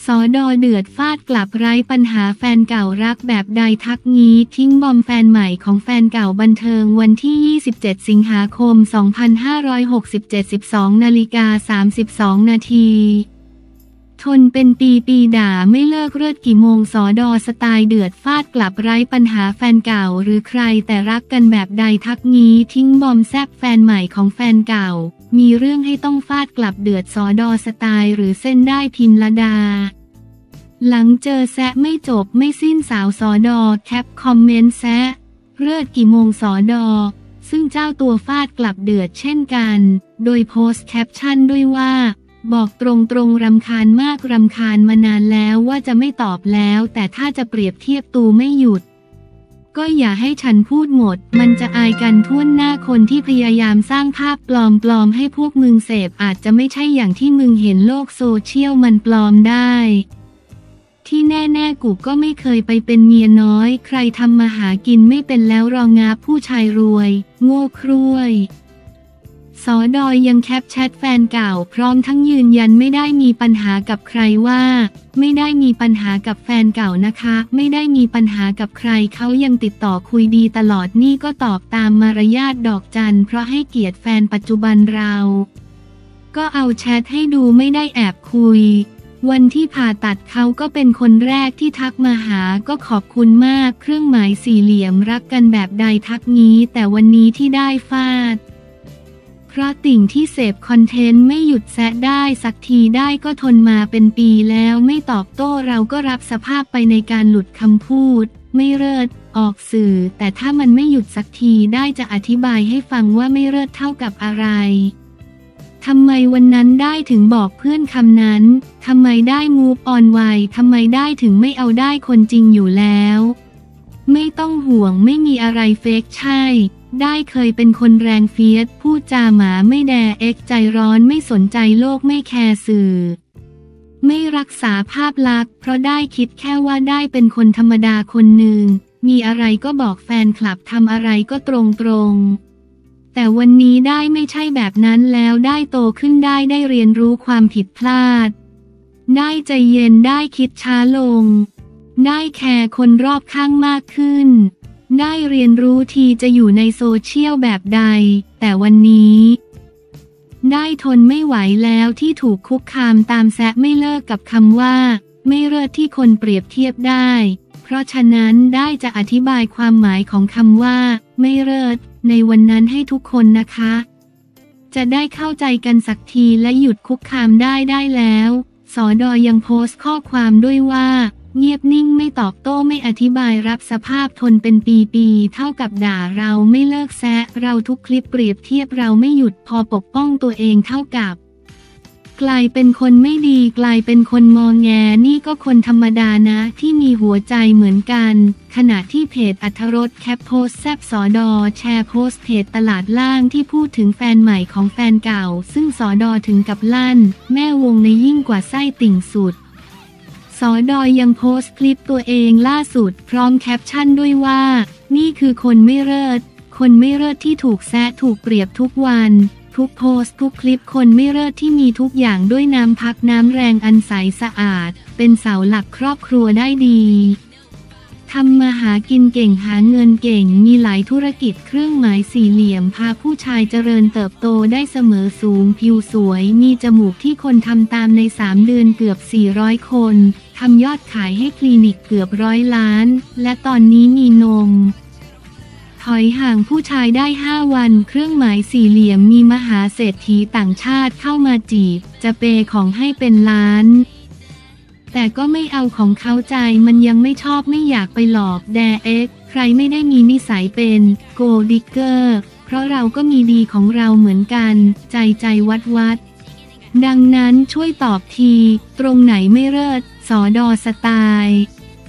สดเดือดฟาดกลับไร้ปัญหาแฟนเก่ารักแบบใดทักงี้ทิ้งบอมแฟนใหม่ของแฟนเก่าบันเทิงวันที่ 27 สิงหาคม 2567 12:32 นาทีทนเป็นปีด่าไม่เลิกเลิศกี่โมงสดสไตล์เดือดฟาดกลับไร้ปัญหาแฟนเก่าหรือใครแต่รักกันแบบใดทักงี้ทิ้งบอมแซบแฟนใหม่ของแฟนเก่ามีเรื่องให้ต้องฟาดกลับเดือดสดสไตล์หรือเส้นได้พิมลดาหลังเจอแซะไม่จบไม่สิ้นสาวสดแคปคอมเมนต์แซะเลิศกี่โมงสดซึ่งเจ้าตัวฟาดกลับเดือดเช่นกันโดยโพสต์แคปชั่นด้วยว่าบอกตรงรำคาญมากรำคาญมานานแล้วว่าจะไม่ตอบแล้วแต่ถ้าจะเปรียบเทียบตูไม่หยุดก็อย่าให้ฉันพูดหมดมันจะอายกันทั่วหน้าคนที่พยายามสร้างภาพปลอมให้พวกมึงเสพอาจจะไม่ใช่อย่างที่มึงเห็นโลกโซเชียลมันปลอมได้ที่แน่กูก็ไม่เคยไปเป็นเมียน้อยใครทำมาหากินไม่เป็นแล้วรองาผู้ชายรวยโง่ครุ่ยสดยังแคปแชทแฟนเก่าพร้อมทั้งยืนยันไม่ได้มีปัญหากับใครว่าไม่ได้มีปัญหากับแฟนเก่านะคะไม่ได้มีปัญหากับใครเขายังติดต่อคุยดีตลอดนี่ก็ตอบตามมารยาทดอกจันเพราะให้เกียรติแฟนปัจจุบันเราก็เอาแชทให้ดูไม่ได้แอบคุยวันที่ผ่าตัดเขาก็เป็นคนแรกที่ทักมาหาก็ขอบคุณมากเครื่องหมายสี่เหลี่ยมรักกันแบบใดทักงี้แต่วันนี้ที่ได้ฟาดเพราะติ่งที่เสพคอนเทนต์ไม่หยุดแซะได้สักทีได้ก็ทนมาเป็นปีแล้วไม่ตอบโต้เราก็รับสภาพไปในการหลุดคำพูดไม่เลิศออกสื่อแต่ถ้ามันไม่หยุดสักทีได้จะอธิบายให้ฟังว่าไม่เลิศเท่ากับอะไรทำไมวันนั้นได้ถึงบอกเพื่อนคำนั้นทำไมได้มูฟออนไวทำไมได้ถึงไม่เอาได้คนจริงอยู่แล้วไม่ต้องห่วงไม่มีอะไรเฟกใช่ได้เคยเป็นคนแรงเฟียสพูดจาหมาไม่แดเอ็กใจร้อนไม่สนใจโลกไม่แคร์สื่อไม่รักษาภาพลักษณ์เพราะได้คิดแค่ว่าได้เป็นคนธรรมดาคนหนึ่งมีอะไรก็บอกแฟนคลับทำอะไรก็ตรงแต่วันนี้ได้ไม่ใช่แบบนั้นแล้วได้โตขึ้นได้เรียนรู้ความผิดพลาดได้ใจเย็นได้คิดช้าลงได้แคร์คนรอบข้างมากขึ้นได้เรียนรู้ทีจะอยู่ในโซเชียลแบบใดแต่วันนี้ได้ทนไม่ไหวแล้วที่ถูกคุกคามตามแซะไม่เลิกกับคำว่าไม่เลิศที่คนเปรียบเทียบได้เพราะฉะนั้นได้จะอธิบายความหมายของคำว่าไม่เลิศในวันนั้นให้ทุกคนนะคะจะได้เข้าใจกันสักทีและหยุดคุกคามได้แล้วสดยังโพสต์ข้อความด้วยว่าเงียบนิ่งไม่ตอบโต้ไม่อธิบายรับสภาพทนเป็นปีเท่ากับด่าเราไม่เลิกแซะเราทุกคลิปเปรียบเทียบเราไม่หยุดพอปกป้องตัวเองเท่ากับกลายเป็นคนไม่ดีกลายเป็นคนงอแงนี่ก็คนธรรมดานะที่มีหัวใจเหมือนกันขณะที่เพจอรรถรสแคปโพสต์แซบสดแชร์โพสต์เพจตลาดล่างที่พูดถึงแฟนใหม่ของแฟนเก่าซึ่งสดถึงกับลั่นแม่วงในยิ่งกว่าไส้ติ่งสุดสดยังโพสต์คลิปตัวเองล่าสุดพร้อมแคปชั่นด้วยว่านี่คือคนไม่เลิศคนไม่เลิศที่ถูกแซะถูกเปรียบทุกวันทุกโพสต์ทุกคลิปคนไม่เลิศที่มีทุกอย่างด้วยน้ำพักน้ำแรงอันใสสะอาดเป็นเสาหลักครอบครัวได้ดีทำมาหากินเก่งหาเงินเก่งมีหลายธุรกิจเครื่องหมายสี่เหลี่ยมพาผู้ชายเจริญเติบโตได้เสมอสูงผิวสวยมีจมูกที่คนทำตามใน3 เดือนเกือบ400 คนทำยอดขายให้คลินิกเกือบ100 ล้านและตอนนี้มีนมถอยห่างผู้ชายได้5 วันเครื่องหมายสี่เหลี่ยมมีมหาเศรษฐีต่างชาติเข้ามาจีบจะเปย์ของให้เป็นล้านแต่ก็ไม่เอาของเขาใจมันยังไม่ชอบไม่อยากไปหลอกแดเอ็กใครไม่ได้มีนิสัยเป็นโกลดิกเกอร์เพราะเราก็มีดีของเราเหมือนกันใจวัดดังนั้นช่วยตอบทีตรงไหนไม่เลิศสดสไตล์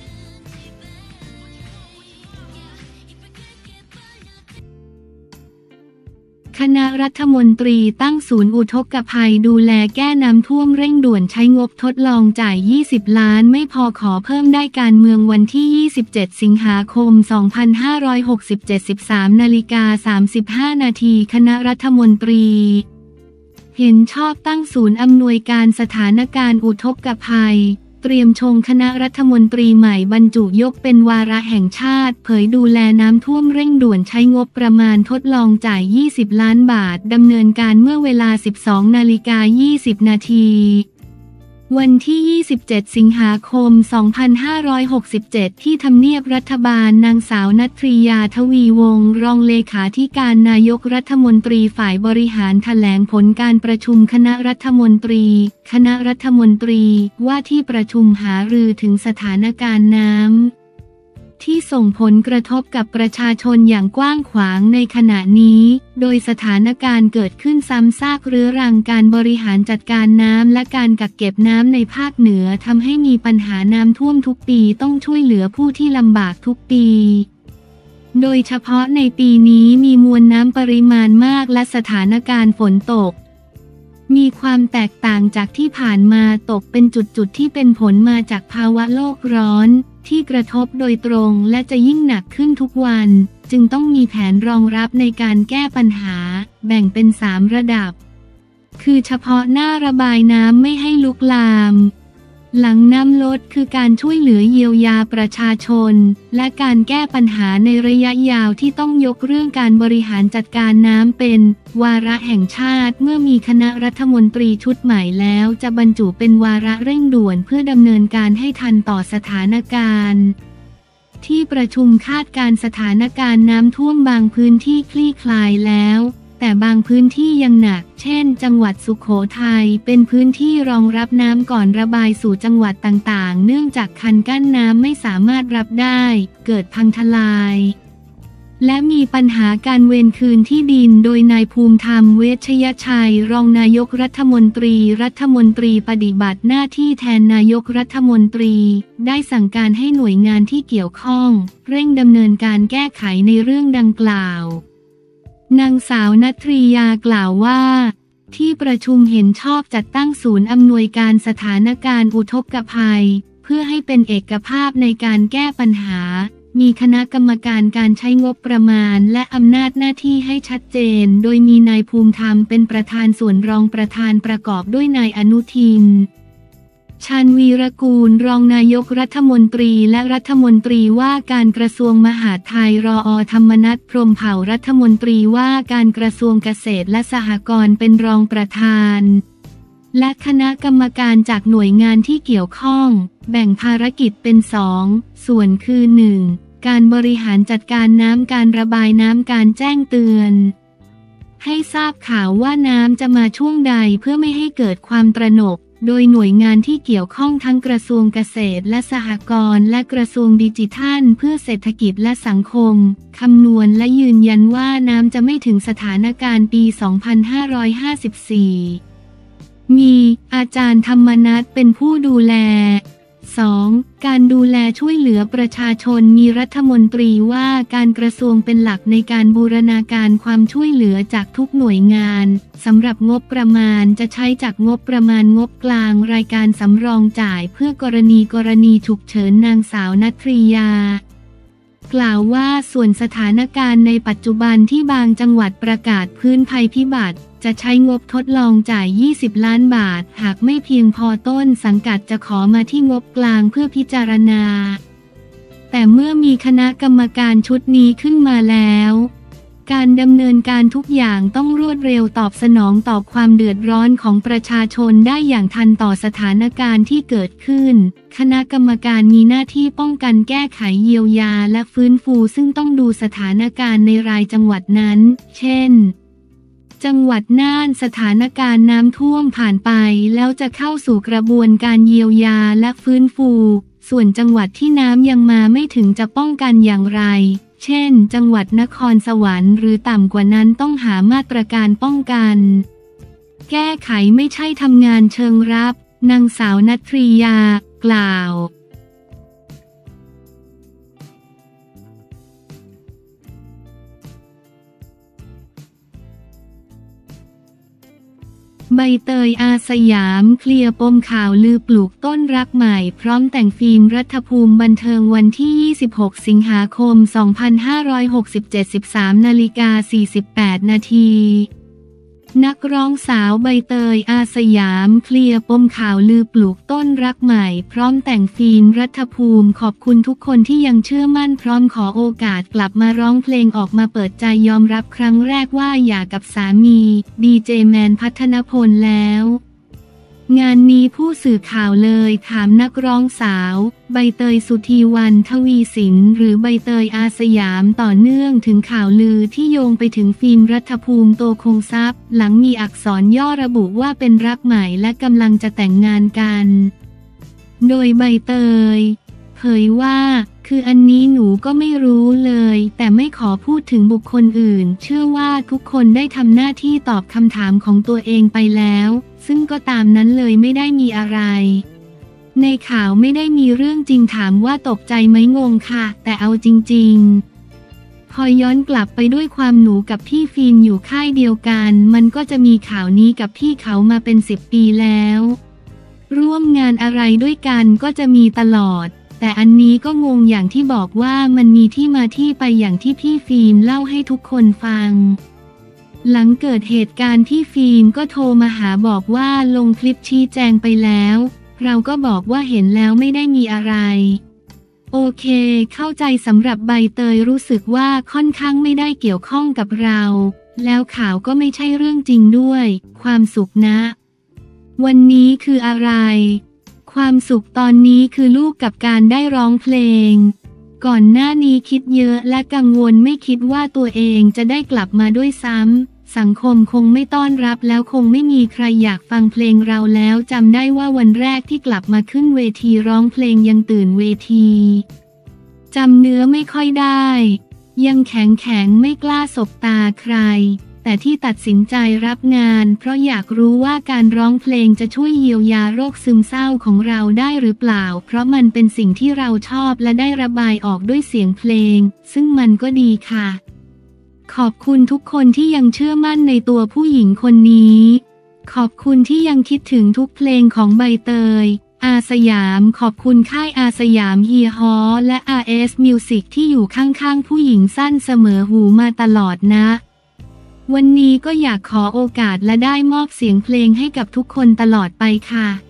คณะรัฐมนตรีตั้งศูนย์อุทกภัยดูแลแก้น้ำท่วมเร่งด่วนใช้งบทดลองจ่าย20 ล้านไม่พอขอเพิ่มได้การเมืองวันที่27 สิงหาคม 2567 13:35 นาทีคณะรัฐมนตรีเห็นชอบตั้งศูนย์อำนวยการสถานการณ์อุทกภัยเตรียมชงคณะรัฐมนตรีใหม่บรรจุยกเป็นวาระแห่งชาติเผยดูแลน้ำท่วมเร่งด่วนใช้งบประมาณทดลองจ่าย20 ล้านบาทดำเนินการเมื่อเวลา 12:20 นาทีวันที่ 27 สิงหาคม 2567 ที่ทำเนียบรัฐบาลนางสาวณัฐิยา ทวีวงศ์รองเลขาธิการนายกรัฐมนตรีฝ่ายบริหารแถลงผลการประชุมคณะรัฐมนตรีว่าที่ประชุมหารือถึงสถานการณ์น้ำที่ส่งผลกระทบกับประชาชนอย่างกว้างขวางในขณะนี้โดยสถานการณ์เกิดขึ้นซ้ำซากเรื้อรังการบริหารจัดการน้ำและการกักเก็บน้ำในภาคเหนือทำให้มีปัญหาน้ำท่วมทุกปีต้องช่วยเหลือผู้ที่ลำบากทุกปีโดยเฉพาะในปีนี้มีมวลน้ำปริมาณมากและสถานการณ์ฝนตกมีความแตกต่างจากที่ผ่านมาตกเป็นจุดๆที่เป็นผลมาจากภาวะโลกร้อนที่กระทบโดยตรงและจะยิ่งหนักขึ้นทุกวันจึงต้องมีแผนรองรับในการแก้ปัญหาแบ่งเป็น3ระดับคือเฉพาะหน้าระบายน้ำไม่ให้ลุกลามหลังน้ำลดคือการช่วยเหลือเยียวยาประชาชนและการแก้ปัญหาในระยะยาวที่ต้องยกเรื่องการบริหารจัดการน้ำเป็นวาระแห่งชาติเมื่อมีคณะรัฐมนตรีชุดใหม่แล้วจะบรรจุเป็นวาระเร่งด่วนเพื่อดำเนินการให้ทันต่อสถานการณ์ที่ประชุมคาดการสถานการณ์น้ำท่วมบางพื้นที่คลี่คลายแล้วแต่บางพื้นที่ยังหนักเช่นจังหวัดสุโขทัยเป็นพื้นที่รองรับน้ำก่อนระบายสู่จังหวัดต่างๆเนื่องจากคันกั้นน้ำไม่สามารถรับได้เกิดพังทลายและมีปัญหาการเวรคืนที่ดินโดยนายภูมิธรรมเวชยชัยรองนายกรัฐมนตรีปฏิบัติหน้าที่แทนนายกรัฐมนตรีได้สั่งการให้หน่วยงานที่เกี่ยวข้องเร่งดำเนินการแก้ไขในเรื่องดังกล่าวนางสาวณัฐิยากล่าวว่าที่ประชุมเห็นชอบจัดตั้งศูนย์อำนวยการสถานการณ์อุทกภัยเพื่อให้เป็นเอกภาพในการแก้ปัญหามีคณะกรรมการการใช้งบประมาณและอำนาจหน้าที่ให้ชัดเจนโดยมีนายภูมิธรรมเป็นประธานส่วนรองประธานประกอบด้วยนายอนุทินชาญวีรกูลรองนายกรัฐมนตรีและรัฐมนตรีว่าการกระทรวงมหาดไทยรอ.ธรรมนัส พรหมเผ่ารัฐมนตรีว่าการกระทรวงเกษตรและสหกรณ์เป็นรองประธานและคณะกรรมการจากหน่วยงานที่เกี่ยวข้องแบ่งภารกิจเป็น2ส่วนคือ 1. การบริหารจัดการน้ำการระบายน้ำการแจ้งเตือนให้ทราบข่าวว่าน้ำจะมาช่วงใดเพื่อไม่ให้เกิดความตระหนกโดยหน่วยงานที่เกี่ยวข้องทั้งกระทรวงเกษตรและสหกรณ์และกระทรวงดิจิทัลเพื่อเศรษฐกิจและสังคมคำนวณและยืนยันว่าน้ำจะไม่ถึงสถานการณ์ปี 2554 มีอาจารย์ธรรมนัสเป็นผู้ดูแล 2. การดูแลช่วยเหลือประชาชนมีรัฐมนตรีว่าการกระทรวงเป็นหลักในการบูรณาการความช่วยเหลือจากทุกหน่วยงานสำหรับงบประมาณจะใช้จากงบประมาณงบกลางรายการสำรองจ่ายเพื่อกรณีฉุกเฉินนางสาวณัฐิยากล่าวว่าส่วนสถานการณ์ในปัจจุบันที่บางจังหวัดประกาศพื้นภัยพิบัติจะใช้งบทดลองจ่าย20 ล้านบาทหากไม่เพียงพอต้นสังกัดจะขอมาที่งบกลางเพื่อพิจารณาแต่เมื่อมีคณะกรรมการชุดนี้ขึ้นมาแล้วการดำเนินการทุกอย่างต้องรวดเร็วตอบสนองต่อความเดือดร้อนของประชาชนได้อย่างทันต่อสถานการณ์ที่เกิดขึ้นคณะกรรมการมีหน้าที่ป้องกันแก้ไขเยียวยาและฟื้นฟูซึ่งต้องดูสถานการณ์ในรายจังหวัดนั้นเช่นจังหวัดน่านสถานการณ์น้ำท่วมผ่านไปแล้วจะเข้าสู่กระบวนการเยียวยาและฟื้นฟูส่วนจังหวัดที่น้ำยังมาไม่ถึงจะป้องกันอย่างไรเช่นจังหวัดนครสวรรค์หรือต่ำกว่านั้นต้องหามาตรการป้องกันแก้ไขไม่ใช่ทำงานเชิงรับนางสาวณัฐิยากล่าวใบเตยอาสยามเคลียร์ปมข่าวลือปลูกต้นรักใหม่พร้อมแต่งฟิล์มรัฐภูมิบันเทิงวันที่ 26 สิงหาคม 2567 13:48 นาทีนักร้องสาวใบเตยอาสยามเคลียร์ปมข่าวลือปลูกต้นรักใหม่พร้อมแต่งฟิล์มรัฐภูมิขอบคุณทุกคนที่ยังเชื่อมั่นพร้อมขอโอกาสกลับมาร้องเพลงออกมาเปิดใจยอมรับครั้งแรกว่าหย่ากับสามีดีเจแมนพัฒนพลแล้วงานนี้ผู้สื่อข่าวเลยถามนักร้องสาวใบเตยสุธีวรรณทวีสินหรือใบเตยอาสยามต่อเนื่องถึงข่าวลือที่โยงไปถึงฟิล์มรัฐภูมิโตคงทรัพย์หลังมีอักษรย่อระบุว่าเป็นรักใหม่และกำลังจะแต่งงานกันโดยใบเตยเผยว่าคืออันนี้หนูก็ไม่รู้เลยแต่ไม่ขอพูดถึงบุคคลอื่นเชื่อว่าทุกคนได้ทำหน้าที่ตอบคำถามของตัวเองไปแล้วซึ่งก็ตามนั้นเลยไม่ได้มีอะไรในข่าวไม่ได้มีเรื่องจริงถามว่าตกใจไหมงงค่ะแต่เอาจริงๆพอย้อนกลับไปด้วยความหนูกับพี่ฟิล์มอยู่ค่ายเดียวกันมันก็จะมีข่าวนี้กับพี่เขามาเป็น10 ปีแล้วร่วมงานอะไรด้วยกันก็จะมีตลอดแต่อันนี้ก็งงอย่างที่บอกว่ามันมีที่มาที่ไปอย่างที่พี่ฟิล์มเล่าให้ทุกคนฟังหลังเกิดเหตุการณ์พี่ฟิล์มก็โทรมาหาบอกว่าลงคลิปชี้แจงไปแล้วเราก็บอกว่าเห็นแล้วไม่ได้มีอะไรโอเคเข้าใจสำหรับใบเตยรู้สึกว่าค่อนข้างไม่ได้เกี่ยวข้องกับเราแล้วข่าวก็ไม่ใช่เรื่องจริงด้วยความสุขนะวันนี้คืออะไรความสุขตอนนี้คือลูกกับการได้ร้องเพลงก่อนหน้านี้คิดเยอะและกังวลไม่คิดว่าตัวเองจะได้กลับมาด้วยซ้ำสังคมคงไม่ต้อนรับแล้วคงไม่มีใครอยากฟังเพลงเราแล้วจำได้ว่าวันแรกที่กลับมาขึ้นเวทีร้องเพลงยังตื่นเวทีจำเนื้อไม่ค่อยได้ยังแข็งไม่กล้าสบตาใครแต่ที่ตัดสินใจรับงานเพราะอยากรู้ว่าการร้องเพลงจะช่วยเยียวยาโรคซึมเศร้าของเราได้หรือเปล่าเพราะมันเป็นสิ่งที่เราชอบและได้ระบายออกด้วยเสียงเพลงซึ่งมันก็ดีค่ะขอบคุณทุกคนที่ยังเชื่อมั่นในตัวผู้หญิงคนนี้ขอบคุณที่ยังคิดถึงทุกเพลงของใบเตยอาสยามขอบคุณค่ายอาสยามเฮียฮอและ RS Music ที่อยู่ข้างๆผู้หญิงสั้นเสมอหูมาตลอดนะวันนี้ก็อยากขอโอกาสและได้มอบเสียงเพลงให้กับทุกคนตลอดไปค่ะ